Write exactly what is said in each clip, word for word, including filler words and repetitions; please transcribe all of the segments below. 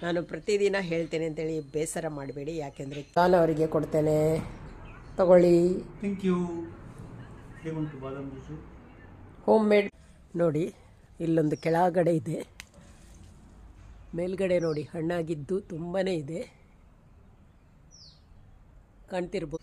ನಾನು ಪ್ರತಿದಿನ ಹೇಳ್ತೇನೆ ಅಂತೇಳಿ ಬೇಸರ ಮಾಡಬೇಡಿ, ಯಾಕೆಂದರೆ ನಾನು ಅವರಿಗೆ ಕೊಡ್ತೇನೆ. ತಗೊಳ್ಳಿ. Thank you. Badam juice home made. ನೋಡಿ ಇಲ್ಲೊಂದು ಕೆಳಗಡೆ ಇದೆ, ಮೇಲ್ಗಡೆ ನೋಡಿ ಹಣ್ಣಾಗಿದ್ದು ತುಂಬಾ ಇದೆ, ಕಾಣ್ತಿರ್ಬೋದು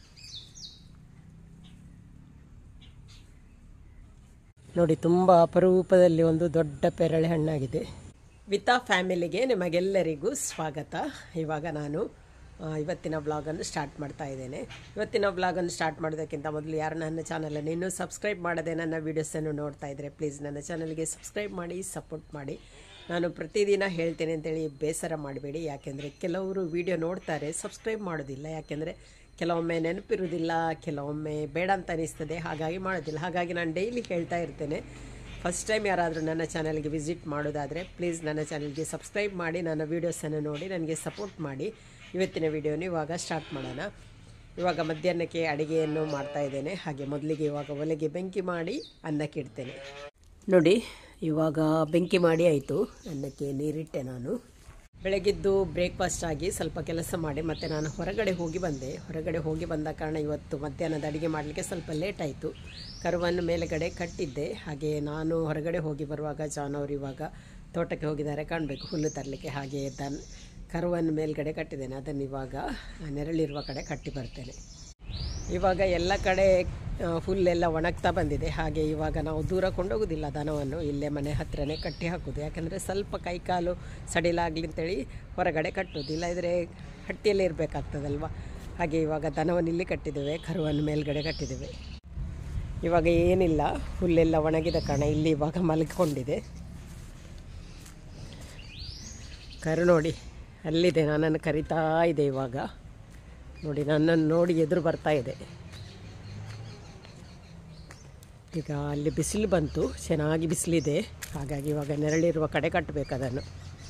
ನೋಡಿ. ತುಂಬ ಅಪರೂಪದಲ್ಲಿ ಒಂದು ದೊಡ್ಡ ಪೇರಳೆ ಹಣ್ಣಾಗಿದೆ. ವಿತಾ ಫ್ಯಾಮಿಲಿಗೆ ನಿಮಗೆಲ್ಲರಿಗೂ ಸ್ವಾಗತ. ಇವಾಗ ನಾನು ಇವತ್ತಿನ ಬ್ಲಾಗನ್ನು ಸ್ಟಾರ್ಟ್ ಮಾಡ್ತಾ ಇದ್ದೇನೆ. ಇವತ್ತಿನ ಬ್ಲಾಗನ್ನು ಸ್ಟಾರ್ಟ್ ಮಾಡೋದಕ್ಕಿಂತ ಮೊದಲು ಯಾರು ನನ್ನ ಚಾನಲನ್ನು ಇನ್ನೂ ಸಬ್ಸ್ಕ್ರೈಬ್ ಮಾಡದೆ ನನ್ನ ವೀಡಿಯೋಸನ್ನು ನೋಡ್ತಾ ಇದ್ದರೆ ಪ್ಲೀಸ್ ನನ್ನ ಚಾನಲ್ಗೆ ಸಬ್ಸ್ಕ್ರೈಬ್ ಮಾಡಿ, ಸಪೋರ್ಟ್ ಮಾಡಿ. ನಾನು ಪ್ರತಿದಿನ ಹೇಳ್ತೇನೆ ಅಂತೇಳಿ ಬೇಸರ ಮಾಡಬೇಡಿ, ಯಾಕೆಂದರೆ ಕೆಲವರು ವೀಡಿಯೋ ನೋಡ್ತಾರೆ, ಸಬ್ಸ್ಕ್ರೈಬ್ ಮಾಡೋದಿಲ್ಲ. ಯಾಕೆಂದರೆ ಕೆಲವೊಮ್ಮೆ ನೆನಪಿರುವುದಿಲ್ಲ, ಕೆಲವೊಮ್ಮೆ ಬೇಡ ಅಂತ ಅನಿಸ್ತದೆ, ಹಾಗಾಗಿ ಮಾಡೋದಿಲ್ಲ. ಹಾಗಾಗಿ ನಾನು ಡೈಲಿ ಹೇಳ್ತಾ ಇರ್ತೇನೆ, ಫಸ್ಟ್ ಟೈಮ್ ಯಾರಾದರೂ ನನ್ನ ಚಾನಲ್ಗೆ ವಿಸಿಟ್ ಮಾಡೋದಾದರೆ ಪ್ಲೀಸ್ ನನ್ನ ಚಾನಲ್ಗೆ ಸಬ್ಸ್ಕ್ರೈಬ್ ಮಾಡಿ, ನನ್ನ ವೀಡಿಯೋಸನ್ನು ನೋಡಿ ನನಗೆ ಸಪೋರ್ಟ್ ಮಾಡಿ. ಇವತ್ತಿನ ವೀಡಿಯೋನ ಇವಾಗ ಸ್ಟಾರ್ಟ್ ಮಾಡೋಣ. ಇವಾಗ ಮಧ್ಯಾಹ್ನಕ್ಕೆ ಅಡುಗೆಯನ್ನು ಮಾಡ್ತಾ ಇದ್ದೇನೆ. ಹಾಗೆ ಮೊದಲಿಗೆ ಇವಾಗ ಒಲೆಗೆ ಬೆಂಕಿ ಮಾಡಿ ಅನ್ನಕ್ಕೆ ಇಡ್ತೇನೆ. ನೋಡಿ ಇವಾಗ ಬೆಂಕಿ ಮಾಡಿ ಆಯಿತು, ಅನ್ನಕ್ಕೆ ನೀರಿಟ್ಟೆ. ನಾನು ಬೆಳಗಿದ್ದು ಬ್ರೇಕ್ಫಾಸ್ಟ್ ಆಗಿ ಸ್ವಲ್ಪ ಕೆಲಸ ಮಾಡಿ ಮತ್ತು ನಾನು ಹೊರಗಡೆ ಹೋಗಿ ಬಂದೆ. ಹೊರಗಡೆ ಹೋಗಿ ಬಂದ ಕಾರಣ ಇವತ್ತು ಮಧ್ಯಾಹ್ನದ ಅಡುಗೆ ಮಾಡಲಿಕ್ಕೆ ಸ್ವಲ್ಪ ಲೇಟ್ ಆಯಿತು. ಕರುವನ್ನು ಮೇಲುಗಡೆ ಕಟ್ಟಿದ್ದೆ. ಹಾಗೆ ನಾನು ಹೊರಗಡೆ ಹೋಗಿ ಬರುವಾಗ ಜಾನ್ ಅವರು ಇವಾಗ ತೋಟಕ್ಕೆ ಹೋಗಿದ್ದಾರೆ, ಕಾಣಬೇಕು, ಹುಲ್ಲು ತರಲಿಕ್ಕೆ. ಹಾಗೆ ದನ್ ಕರುವನ್ನು ಮೇಲ್ಗಡೆ ಕಟ್ಟಿದ್ದೇನೆ. ಅದನ್ನು ಇವಾಗ ನೆರಳಿರುವ ಕಡೆ ಕಟ್ಟಿ ಬರ್ತೇನೆ. ಇವಾಗ ಎಲ್ಲ ಕಡೆ ಹುಲ್ಲೆಲ್ಲ ಒಣಗ್ತಾ ಬಂದಿದೆ. ಹಾಗೆ ಇವಾಗ ನಾವು ದೂರ ಕೊಂಡೋಗೋದಿಲ್ಲ ದನವನ್ನು, ಇಲ್ಲೇ ಮನೆ ಹತ್ತಿರನೇ ಕಟ್ಟಿ ಹಾಕೋದು. ಯಾಕಂದರೆ ಸ್ವಲ್ಪ ಕೈಕಾಲು ಸಡಿಲಾಗಲಿ ಅಂತೇಳಿ ಹೊರಗಡೆ ಕಟ್ಟೋದು, ಇಲ್ಲದಿದ್ದರೆ ಹಟ್ಟಿಯಲ್ಲೇ ಇರಬೇಕಾಗ್ತದಲ್ವ. ಹಾಗೆ ಇವಾಗ ದನವನ್ನು ಇಲ್ಲಿ ಕಟ್ಟಿದ್ದೇವೆ, ಕರುವನ್ನು ಮೇಲ್ಗಡೆ ಕಟ್ಟಿದ್ದೇವೆ. ಇವಾಗ ಏನಿಲ್ಲ, ಹುಲ್ಲೆಲ್ಲ ಒಣಗಿದ ಕಾರಣ ಇಲ್ಲಿ ಇವಾಗ ಮಲಗಿಕೊಂಡಿದೆ. ಕರು ನೋಡಿ ಅಲ್ಲಿದೆ, ನನ್ನನ್ನು ಕರಿತಾ ಇದೆ. ಇವಾಗ ನೋಡಿ ನನ್ನನ್ನು ನೋಡಿ ಎದುರು ಬರ್ತಾ ಇದೆ. ಈಗ ಅಲ್ಲಿ ಬಿಸಿಲು ಬಂತು, ಚೆನ್ನಾಗಿ ಬಿಸಿಲಿದೆ. ಹಾಗಾಗಿ ಇವಾಗ ನೆರಳಿರುವ ಕಡೆ ಕಟ್ಟಬೇಕು ಅದನ್ನು.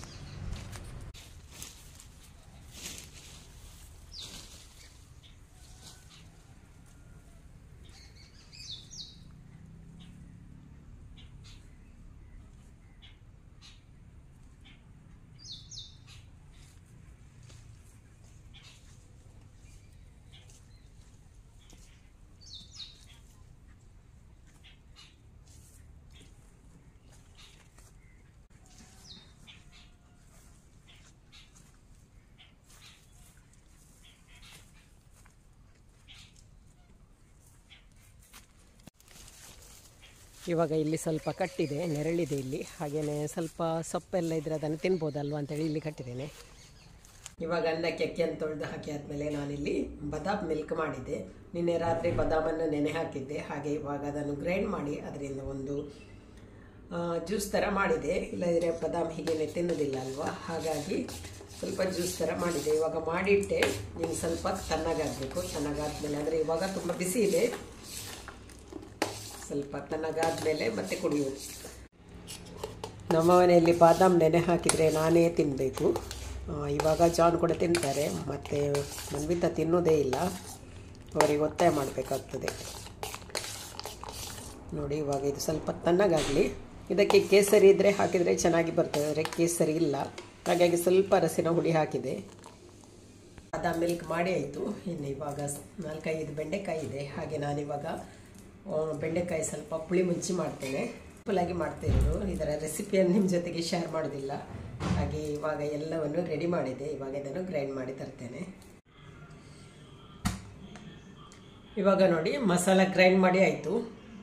ಇವಾಗ ಇಲ್ಲಿ ಸ್ವಲ್ಪ ಕಟ್ಟಿದೆ, ನೆರಳಿದೆ ಇಲ್ಲಿ. ಹಾಗೆಯೇ ಸ್ವಲ್ಪ ಸೊಪ್ಪೆಲ್ಲ ಇದ್ದರೆ ಅದನ್ನು ತಿನ್ಬೋದಲ್ವ ಅಂತೇಳಿ ಇಲ್ಲಿ ಕಟ್ಟಿದ್ದೇನೆ. ಇವಾಗ ಅನ್ನಕ್ಕೆ ಅಕ್ಕಿಯನ್ನು ತೊಳೆದು ಹಾಕಿ ಆದಮೇಲೆ ನಾನಿಲ್ಲಿ ಬಾದಾಮ್ ಮಿಲ್ಕ್ ಮಾಡಿದ್ದೆ. ನಿನ್ನೆ ರಾತ್ರಿ ಬಾದಾಮನ್ನು ನೆನೆ ಹಾಕಿದ್ದೆ. ಹಾಗೆ ಇವಾಗ ಅದನ್ನು ಗ್ರೈಂಡ್ ಮಾಡಿ ಅದರಿಂದ ಒಂದು ಜ್ಯೂಸ್ ಥರ ಮಾಡಿದೆ. ಇಲ್ಲದಿದ್ದರೆ ಬಾದಾಮ್ ಹೀಗೇನೆ ತಿನ್ನೋದಿಲ್ಲ ಅಲ್ವಾ, ಹಾಗಾಗಿ ಸ್ವಲ್ಪ ಜ್ಯೂಸ್ ಥರ ಮಾಡಿದೆ. ಇವಾಗ ಮಾಡಿಟ್ಟೆ, ಇನ್ನು ಸ್ವಲ್ಪ ತಣ್ಣಗಾಗಬೇಕು. ತಣ್ಣಗಾದ್ಮೇಲೆ ಅಂದರೆ ಇವಾಗ ತುಂಬ ಬಿಸಿ ಇದೆ, ಸ್ವಲ್ಪ ತಣ್ಣಗಾದ್ಮೇಲೆ ಮತ್ತೆ ಕುಡಿಯೋದು. ನಮ್ಮ ಮನೆಯಲ್ಲಿ ಬಾದಾಮ್ ನೆನೆ ಹಾಕಿದರೆ ನಾನೇ ತಿನ್ನಬೇಕು. ಇವಾಗ ಜಾನ್ ಕೂಡ ತಿಂತಾರೆ, ಮತ್ತು ಮನ್ವಿತ ತಿನ್ನೋದೇ ಇಲ್ಲ, ಅವರಿಗೆ ಒತ್ತಾಯ ಮಾಡಬೇಕಾಗ್ತದೆ. ನೋಡಿ ಇವಾಗ ಇದು ಸ್ವಲ್ಪ ತಣ್ಣಗಾಗಲಿ. ಇದಕ್ಕೆ ಕೇಸರಿ ಇದ್ದರೆ ಹಾಕಿದರೆ ಚೆನ್ನಾಗಿ ಬರ್ತದೆ, ಆದರೆ ಕೇಸರಿ ಇಲ್ಲ, ಹಾಗಾಗಿ ಸ್ವಲ್ಪ ರಸಿನ ಹುಡಿ ಹಾಕಿದೆ. ಬಾದಾಮ್ ಮಿಲ್ಕ್ ಮಾಡಿ ಆಯಿತು. ಇನ್ನು ಇವಾಗ ನಾಲ್ಕೈದು ಬೆಂಡೆಕಾಯಿ ಇದೆ. ಹಾಗೆ ನಾನಿವಾಗ ಬೆಂಡೆಕಾಯಿ ಸ್ವಲ್ಪ ಪುಳಿ ಮುಂಚಿ ಮಾಡ್ತೇನೆ, ಸಿಂಪಲಾಗಿ ಮಾಡ್ತೇನೆ. ಇದರ ರೆಸಿಪಿಯನ್ನು ನಿಮ್ಮ ಜೊತೆಗೆ ಶೇರ್ ಮಾಡೋದಿಲ್ಲ. ಹಾಗೆ ಇವಾಗ ಎಲ್ಲವನ್ನು ರೆಡಿ ಮಾಡಿದೆ. ಇವಾಗ ಇದನ್ನು ಗ್ರೈಂಡ್ ಮಾಡಿ ತರ್ತೇನೆ. ಇವಾಗ ನೋಡಿ ಮಸಾಲ ಗ್ರೈಂಡ್ ಮಾಡಿ ಆಯಿತು.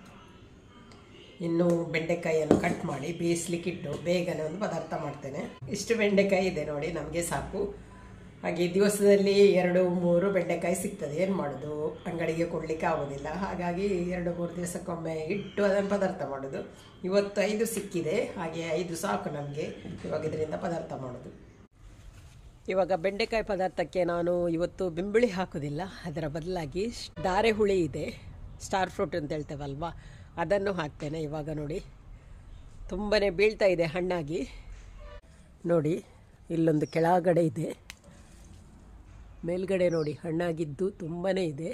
ಇನ್ನು ಬೆಂಡೆಕಾಯಿಯನ್ನು ಕಟ್ ಮಾಡಿ ಬೇಯಿಸ್ಲಿಕ್ಕಿಟ್ಟು ಬೇಗನೆ ಒಂದು ಪದಾರ್ಥ ಮಾಡ್ತೇನೆ. ಇಷ್ಟು ಬೆಂಡೆಕಾಯಿ ಇದೆ ನೋಡಿ, ನಮಗೆ ಸಾಕು. ಹಾಗೆ ದಿವಸದಲ್ಲಿ ಎರಡು ಮೂರು ಬೆಂಡೆಕಾಯಿ ಸಿಗ್ತದೆ, ಏನು ಮಾಡೋದು, ಅಂಗಡಿಗೆ ಕೊಡಲಿಕ್ಕೆ ಆಗೋದಿಲ್ಲ. ಹಾಗಾಗಿ ಎರಡು ಮೂರು ದಿವಸಕ್ಕೊಮ್ಮೆ ಇಟ್ಟು ಅದನ್ನು ಪದಾರ್ಥ ಮಾಡೋದು. ಇವತ್ತು ಐದು ಸಿಕ್ಕಿದೆ, ಹಾಗೆ ಐದು ಸಾಕು ನಮಗೆ. ಇವಾಗ ಇದರಿಂದ ಪದಾರ್ಥ ಮಾಡೋದು. ಇವಾಗ ಬೆಂಡೆಕಾಯಿ ಪದಾರ್ಥಕ್ಕೆ ನಾನು ಇವತ್ತು ಬೆಂಬುಳಿ ಹಾಕೋದಿಲ್ಲ, ಅದರ ಬದಲಾಗಿ ಧಾರೆ ಹುಳಿ ಇದೆ, ಸ್ಟಾರ್ ಫ್ರೂಟ್ ಅಂತ ಹೇಳ್ತೇವಲ್ವಾ, ಅದನ್ನು ಹಾಕ್ತೇನೆ. ಇವಾಗ ನೋಡಿ ತುಂಬಾ ಬೀಳ್ತಾ ಇದೆ ಹಣ್ಣಾಗಿ. ನೋಡಿ ಇಲ್ಲೊಂದು ಕೆಳಗಡೆ ಇದೆ, ಮೇಲ್ಗಡೆ ನೋಡಿ ಹಣ್ಣಾಗಿದ್ದು ತುಂಬಾ ಇದೆ,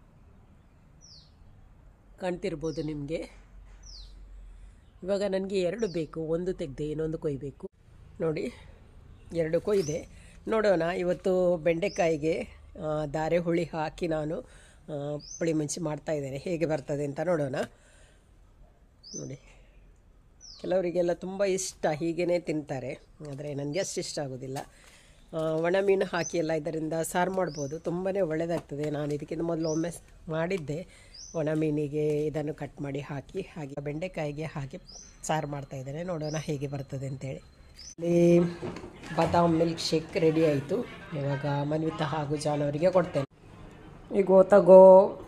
ಕಾಣ್ತಿರ್ಬೋದು ನಿಮಗೆ. ಇವಾಗ ನನಗೆ ಎರಡು ಬೇಕು, ಒಂದು ತೆಗೆದೆ ಇನ್ನೊಂದು ಕೊಯ್ಬೇಕು. ನೋಡಿ ಎರಡಕ್ಕೂ ಇದೆ. ನೋಡೋಣ, ಇವತ್ತು ಬೆಂಡೆಕಾಯಿಗೆ ದಾರೆ ಹುಳಿ ಹಾಕಿ ನಾನು ಪುಳಿ ಮುಂಚಿ ಮಾಡ್ತಾಯಿದ್ದೇನೆ. ಹೇಗೆ ಬರ್ತದೆ ಅಂತ ನೋಡೋಣ. ನೋಡಿ, ಕೆಲವರಿಗೆಲ್ಲ ತುಂಬ ಇಷ್ಟ, ಹೀಗೇ ತಿಂತಾರೆ. ಆದರೆ ನನಗೆ ಅಷ್ಟು ಇಷ್ಟ ಆಗೋದಿಲ್ಲ. ಒಣ ಮೀನು ಹಾಕಿ ಎಲ್ಲ ಇದರಿಂದ ಸಾರು ಮಾಡ್ಬೋದು, ತುಂಬಾ ಒಳ್ಳೆಯದಾಗ್ತದೆ. ನಾನು ಇದಕ್ಕಿಂತ ಮೊದಲು ಒಮ್ಮೆ ಮಾಡಿದ್ದೆ. ಒಣ ಮೀನಿಗೆ ಇದನ್ನು ಕಟ್ ಮಾಡಿ ಹಾಕಿ ಹಾಗೆ ಬೆಂಡೆಕಾಯಿಗೆ ಹಾಕಿ ಸಾರು ಮಾಡ್ತಾಯಿದ್ದೇನೆ. ನೋಡೋಣ ಹೇಗೆ ಬರ್ತದೆ ಅಂತೇಳಿ. ಇಲ್ಲಿ ಬಾದಾಮ್ ಮಿಲ್ಕ್ ಶೇಕ್ ರೆಡಿ ಆಯಿತು. ಇವಾಗ ಮನ್ವಿತಾ ಹಾಗೂ ಜಾನ್ ಅವರಿಗೆ ಕೊಡ್ತೇನೆ. ಈಗ ತಗೋ,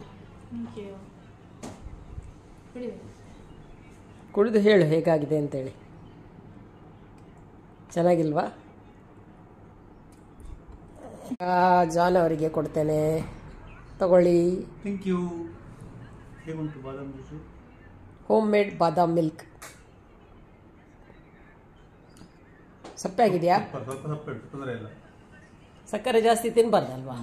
ಕುಡಿದು ಹೇಳು ಹೇಗಾಗಿದೆ ಅಂತೇಳಿ. ಚೆನ್ನಾಗಿಲ್ವಾ? ಜಾನ್ ಅವರಿಗೆ ಕೊಡ್ತೇನೆ, ತಗೊಳ್ಳಿ. Thank you. ಹೇಗುಂಟು badam juice? Home made badam milk. ಸಪ್ಪೆ ಆಗಿದೆಯಾ? ಸ್ವಲ್ಪ ಸಪ್ಪೆ ಉಂಟು, ತೊಂದರೆ ಇಲ್ಲ. ಸಕ್ಕರೆ ಜಾಸ್ತಿ ತಿನ್ನಬಾರ್ದಲ್ವಾ?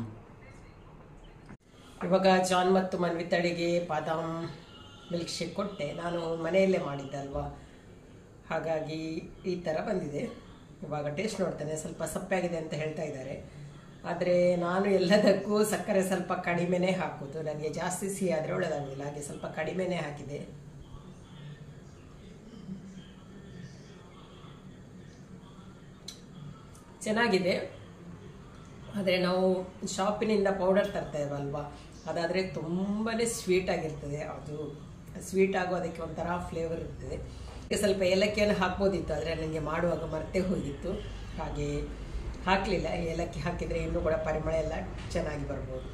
ಇವಾಗ ಜಾನ್ ಮತ್ತು ಮನ್ವಿತಳಿಗೆ ಬಾದಾಮ್ ಮಿಲ್ಕ್ ಶೇಕ್ ಕೊಟ್ಟೆ. ನಾನು ಮನೆಯಲ್ಲೇ ಮಾಡಿದ್ದಲ್ವಾ, ಹಾಗಾಗಿ ಈ ಥರ ಬಂದಿದೆ. ಇವಾಗ ಟೇಸ್ಟ್ ನೋಡ್ತೇನೆ. ಸ್ವಲ್ಪ ಸಪ್ಪೆ ಆಗಿದೆ ಅಂತ ಹೇಳ್ತಾ ಇದ್ದಾರೆ. ಆದರೆ ನಾನು ಎಲ್ಲದಕ್ಕೂ ಸಕ್ಕರೆ ಸ್ವಲ್ಪ ಕಡಿಮೆನೇ ಹಾಕೋದು. ನನಗೆ ಜಾಸ್ತಿ ಸಿಹಿ ಆದರೆ ಒಳ್ಳೆಯದಾಗೋದಿಲ್ಲ, ಹಾಗೆ ಸ್ವಲ್ಪ ಕಡಿಮೆನೇ ಹಾಕಿದೆ. ಚೆನ್ನಾಗಿದೆ. ಆದರೆ ನಾವು ಶಾಪಿನಿಂದ ಪೌಡರ್ ತರ್ತೇವಲ್ವಾ, ಅದಾದರೆ ತುಂಬಾ ಸ್ವೀಟ್ ಆಗಿರ್ತದೆ. ಅದು ಸ್ವೀಟ್ ಆಗೋ ಅದಕ್ಕೆ ಒಂಥರ ಫ್ಲೇವರ್ ಇರ್ತದೆ. ಸ್ವಲ್ಪ ಏಲಕ್ಕಿಯನ್ನು ಹಾಕ್ಬೋದಿತ್ತು, ಆದರೆ ನನಗೆ ಮಾಡುವಾಗ ಮರ್ತೇ ಹೋಗಿತ್ತು, ಹಾಗೆ ಹಾಕಲಿಲ್ಲ. ಏಲಕ್ಕಿ ಹಾಕಿದರೆ ಇನ್ನೂ ಕೂಡ ಪರಿಮಳ ಎಲ್ಲ ಚೆನ್ನಾಗಿ ಬರ್ಬೋದು.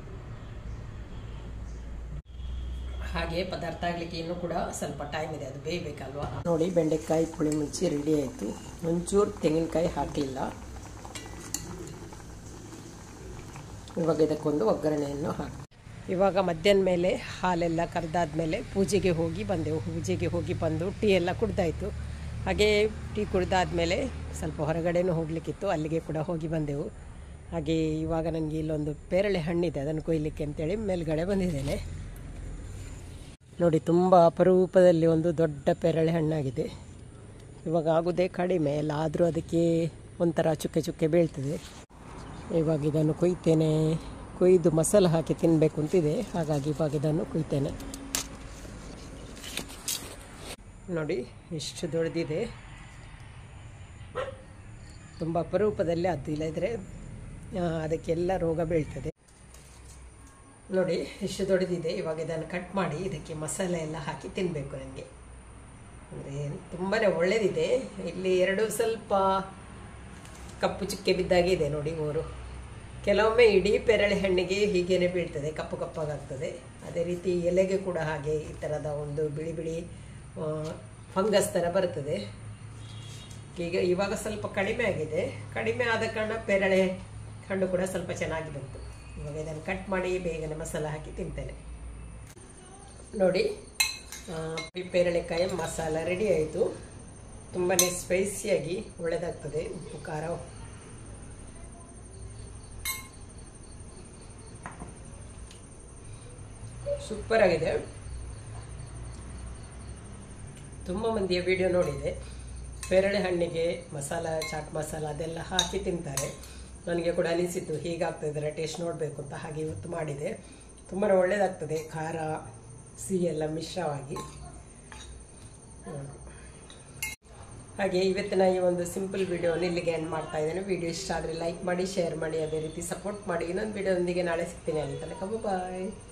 ಹಾಗೆ ಪದಾರ್ಥ ಆಗಲಿಕ್ಕೆ ಇನ್ನೂ ಕೂಡ ಸ್ವಲ್ಪ ಟೈಮ್ ಇದೆ, ಅದು ಬೇಯಬೇಕಲ್ವಾ. ನೋಡಿ, ಬೆಂಡೆಕಾಯಿ ಪುಳಿ ಮುಚ್ಚಿ ರೆಡಿ ಆಯಿತು. ಒಂಚೂರು ತೆಂಗಿನಕಾಯಿ ಹಾಕಲಿಲ್ಲ. ಇವಾಗ ಇದಕ್ಕೊಂದು ಒಗ್ಗರಣೆಯನ್ನು ಹಾಕಿ. ಇವಾಗ ಮಧ್ಯಾಹ್ನ ಮೇಲೆ ಹಾಲೆಲ್ಲ ಕರೆದಾದ್ಮೇಲೆ ಪೂಜೆಗೆ ಹೋಗಿ ಬಂದೆವು. ಪೂಜೆಗೆ ಹೋಗಿ ಬಂದು ಟೀ ಎಲ್ಲ ಕುಡ್ದಾಯಿತು. ಹಾಗೆ ಟೀ ಕುಡ್ದಾದ್ಮೇಲೆ ಸ್ವಲ್ಪ ಹೊರಗಡೆನೂ ಹೋಗಲಿಕ್ಕಿತ್ತು, ಅಲ್ಲಿಗೆ ಕೂಡ ಹೋಗಿ ಬಂದೆವು. ಹಾಗೆ ಇವಾಗ ನನಗೆ ಇಲ್ಲೊಂದು ಪೇರಳೆ ಹಣ್ಣಿದೆ, ಅದನ್ನು ಕೊಯ್ಯಲಿಕ್ಕೆ ಅಂತೇಳಿ ಮೇಲ್ಗಡೆ ಬಂದಿದ್ದೇನೆ. ನೋಡಿ, ತುಂಬ ಅಪರೂಪದಲ್ಲಿ ಒಂದು ದೊಡ್ಡ ಪೇರಳೆ ಹಣ್ಣಾಗಿದೆ. ಇವಾಗ ಆಗೋದೇ ಕಡಿಮೆ ಎಲ್ಲ, ಆದರೂ ಅದಕ್ಕೆ ಒಂಥರ ಚುಕ್ಕೆ ಚುಕ್ಕೆ ಬೀಳ್ತದೆ. ಇವಾಗ ಇದನ್ನು ಕೊಯ್ತೇನೆ. ಕೊಯ್ದು ಮಸಾಲೆ ಹಾಕಿ ತಿನ್ನಬೇಕು ಅಂತಿದೆ, ಹಾಗಾಗಿ ಇವಾಗ ಇದನ್ನು ಕೊಯ್ತೇನೆ. ನೋಡಿ, ಎಷ್ಟು ದೊಡ್ಡದಿದೆ. ತುಂಬ ಅಪರೂಪದಲ್ಲಿ ಅದು, ಇಲ್ಲದ್ರೆ ಅದಕ್ಕೆಲ್ಲ ರೋಗ ಬೀಳ್ತದೆ. ನೋಡಿ, ಎಷ್ಟು ದೊಡ್ಡದಿದೆ. ಇವಾಗ ಇದನ್ನು ಕಟ್ ಮಾಡಿ ಇದಕ್ಕೆ ಮಸಾಲೆ ಎಲ್ಲ ಹಾಕಿ ತಿನ್ನಬೇಕು ನನಗೆ. ಅಂದರೆ ತುಂಬಾ ಒಳ್ಳೆಯದಿದೆ. ಇಲ್ಲಿ ಎರಡು ಸ್ವಲ್ಪ ಕಪ್ಪು ಚುಕ್ಕೆ ಬಿದ್ದಾಗೆ ಇದೆ ನೋಡಿ ಮೂರು. ಕೆಲವೊಮ್ಮೆ ಇಡೀ ಪೇರಳೆ ಹಣ್ಣಿಗೆ ಹೀಗೇನೆ ಬೀಳ್ತದೆ, ಕಪ್ಪು ಕಪ್ಪಾಗ್ತದೆ. ಅದೇ ರೀತಿ ಎಲೆಗೆ ಕೂಡ ಹಾಗೆ ಈ ಥರದ ಒಂದು ಬಿಳಿ ಬಿಳಿ ಫಂಗಸ್ ಥರ ಬರ್ತದೆ. ಈಗ ಇವಾಗ ಸ್ವಲ್ಪ ಕಡಿಮೆ ಆಗಿದೆ. ಕಡಿಮೆ ಆದ ಕಾರಣ ಪೇರಳೆ ಹಣ್ಣು ಕೂಡ ಸ್ವಲ್ಪ ಚೆನ್ನಾಗಿ ಬಂತು. ಇವಾಗ ಇದನ್ನು ಕಟ್ ಮಾಡಿ ಬೇಗನೆ ಮಸಾಲೆ ಹಾಕಿ ತಿಂತೇನೆ. ನೋಡಿ, ಪೇರಳೆಕಾಯಿ ಮಸಾಲ ರೆಡಿ ಆಯಿತು. ತುಂಬಾ ಸ್ಪೈಸಿಯಾಗಿ ಒಳ್ಳೆಯದಾಗ್ತದೆ. ಉಪ್ಪು ಖಾರ ಸೂಪರ್ ಆಗಿದೆ. ತುಂಬ ಮಂದಿಯ ವಿಡಿಯೋ ನೋಡಿದೆ, ಪೇರಳೆ ಹಣ್ಣಿಗೆ ಮಸಾಲ, ಚಾಟ್ ಮಸಾಲ ಅದೆಲ್ಲ ಹಾಕಿ ತಿಂತಾರೆ. ನನಗೆ ಕೂಡ ಅನಿಸಿತು ಹೀಗಾಗ್ತದೆ, ಟೇಸ್ಟ್ ನೋಡಬೇಕು ಅಂತ. ಹಾಗೆ ಇವತ್ತು ಮಾಡಿದೆ. ತುಂಬಾ ಒಳ್ಳೆಯದಾಗ್ತದೆ, ಖಾರ ಸಿಹಿ ಎಲ್ಲ ಮಿಶ್ರವಾಗಿ. ಹಾಗೆ ಇವತ್ತಿನ ಈ ಒಂದು ಸಿಂಪಲ್ ವಿಡಿಯೋನ ಇಲ್ಲಿಗೆ ಎಂಡ್ ಮಾಡ್ತಾ ಇದ್ದೇನೆ. ವಿಡಿಯೋ ಇಷ್ಟ ಆದರೆ ಲೈಕ್ ಮಾಡಿ, ಶೇರ್ ಮಾಡಿ, ಅದೇ ರೀತಿ ಸಪೋರ್ಟ್ ಮಾಡಿ. ಇನ್ನೊಂದು ವಿಡಿಯೋದೊಂದಿಗೆ ನಾಳೆ ಸಿಗ್ತೀನಿ. ಅಲ್ಲಿ ತನಕ ಬಾಯ್.